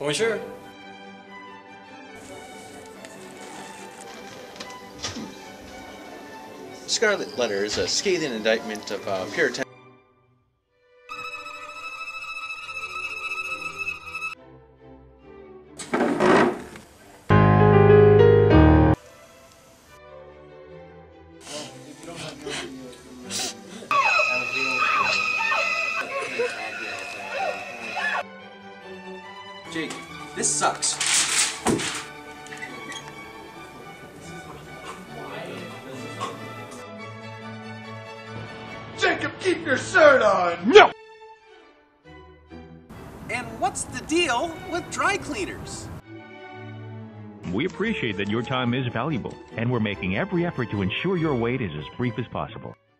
Bonjour. Scarlet Letter is a scathing indictment of Puritan. Jake, this sucks. Jacob, keep your shirt on! No! And what's the deal with dry cleaners? We appreciate that your time is valuable, and we're making every effort to ensure your wait is as brief as possible.